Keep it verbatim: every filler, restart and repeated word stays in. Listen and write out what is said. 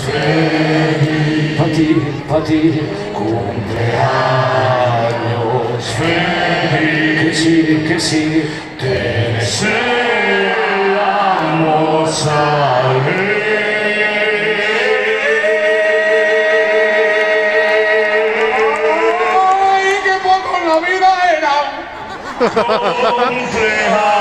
feliz, pa' ti, pa' ti, cumpleaños feliz, que sí, que sí, te deseamos salir. ¡Ay, qué poco en la vida era! Cumpleaños